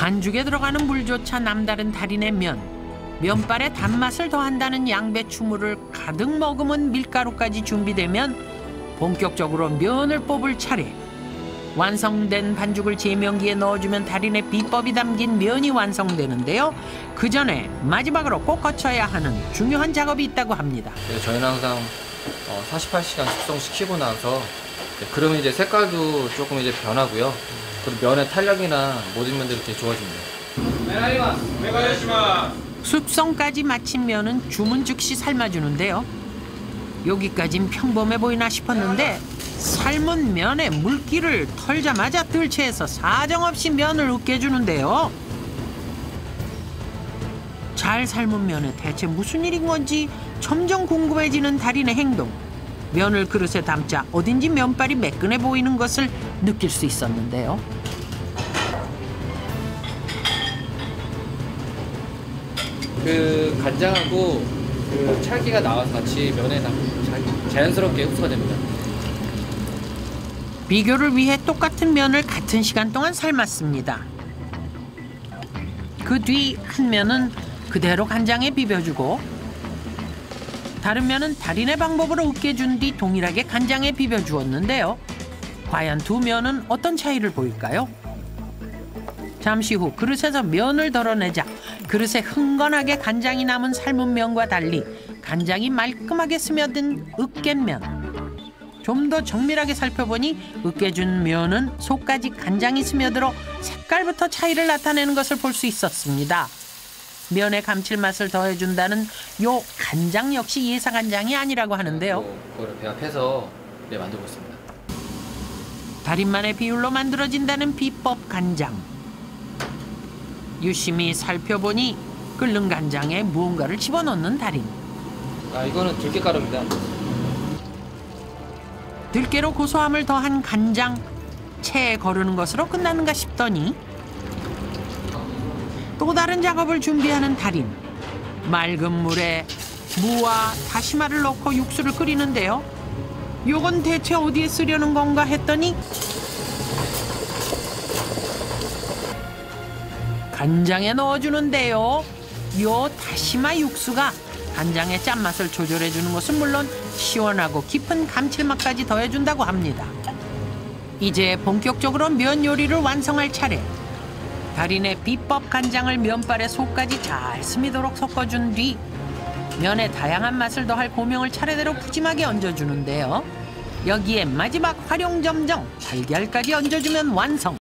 반죽에 들어가는 물조차 남다른 달인의 면. 면발에 단맛을 더한다는 양배추물을 가득 머금은 밀가루까지 준비되면 본격적으로 면을 뽑을 차례. 완성된 반죽을 제면기에 넣어주면 달인의 비법이 담긴 면이 완성되는데요. 그 전에 마지막으로 꼭 거쳐야 하는 중요한 작업이 있다고 합니다. 네, 저희는 항상 48시간 숙성시키고 나서 그러면 이제 색깔도 조금 이제 변하고요. 그리고 면의 탄력이나 모든 면들이 되게 좋아집니다. 숙성까지 마친 면은 주문 즉시 삶아주는데요. 여기까진 평범해 보이나 싶었는데 삶은 면에 물기를 털자마자 들채에서 사정없이 면을 으깨주는데요. 잘 삶은 면에 대체 무슨 일인 건지 점점 궁금해지는 달인의 행동. 면을 그릇에 담자 어딘지 면발이 매끈해 보이는 것을 느낄 수 있었는데요. 그 간장하고 그 찰기가 나와서 같이 면에 자연스럽게 흡수가 됩니다. 비교를 위해 똑같은 면을 같은 시간 동안 삶았습니다. 그 뒤 한 면은 그대로 간장에 비벼주고 다른 면은 달인의 방법으로 으깨준 뒤 동일하게 간장에 비벼주었는데요. 과연 두 면은 어떤 차이를 보일까요? 잠시 후 그릇에서 면을 덜어내자 그릇에 흥건하게 간장이 남은 삶은 면과 달리 간장이 말끔하게 스며든 으깬면. 좀 더 정밀하게 살펴보니 으깨준 면은 속까지 간장이 스며들어 색깔부터 차이를 나타내는 것을 볼 수 있었습니다. 면의 감칠맛을 더해준다는 요 간장 역시 예사 간장이 아니라고 하는데요. 그걸 배합해서 만들고 있습니다. 달인만의 비율로 만들어진다는 비법 간장. 유심히 살펴보니 끓는 간장에 무언가를 집어넣는 달인. 이거는 들깨가루입니다. 들깨로 고소함을 더한 간장. 체에 거르는 것으로 끝나는가 싶더니 또 다른 작업을 준비하는 달인. 맑은 물에 무와 다시마를 넣고 육수를 끓이는데요. 요건 대체 어디에 쓰려는 건가 했더니 간장에 넣어주는데요. 요 다시마 육수가 간장의 짠맛을 조절해주는 것은 물론 시원하고 깊은 감칠맛까지 더해준다고 합니다. 이제 본격적으로 면 요리를 완성할 차례. 달인의 비법 간장을 면발에 속까지 잘 스미도록 섞어준 뒤 면에 다양한 맛을 더할 고명을 차례대로 푸짐하게 얹어주는데요. 여기에 마지막 활용점정 달걀까지 얹어주면 완성.